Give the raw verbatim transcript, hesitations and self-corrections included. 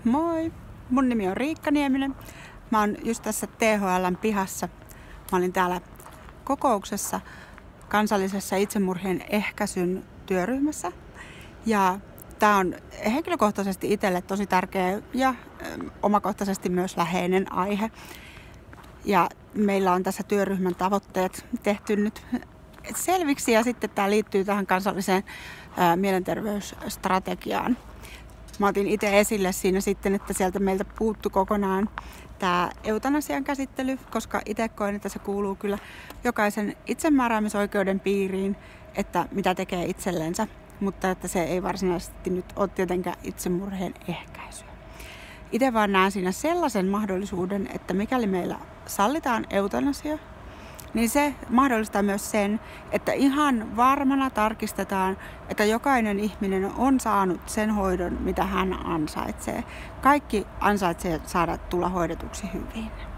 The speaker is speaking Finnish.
Moi! Mun nimi on Riikka Nieminen. Mä oon just tässä T H L:n pihassa. Mä olin täällä kokouksessa kansallisessa itsemurhien ehkäisyn työryhmässä. Ja tää on henkilökohtaisesti itselle tosi tärkeä ja omakohtaisesti myös läheinen aihe. Ja meillä on tässä työryhmän tavoitteet tehty nyt selviksi ja sitten tää liittyy tähän kansalliseen ää, mielenterveysstrategiaan. Mä otin itse esille siinä sitten, että sieltä meiltä puuttu kokonaan tämä eutanasian käsittely, koska itse koen, että se kuuluu kyllä jokaisen itsemääräämisoikeuden piiriin, että mitä tekee itsellensä, mutta että se ei varsinaisesti nyt ole tietenkään itsemurhien ehkäisyä. Itse vaan näen siinä sellaisen mahdollisuuden, että mikäli meillä sallitaan eutanasia, niin se mahdollistaa myös sen, että ihan varmana tarkistetaan, että jokainen ihminen on saanut sen hoidon, mitä hän ansaitsee. Kaikki ansaitsee saada tulla hoidetuksi hyvin.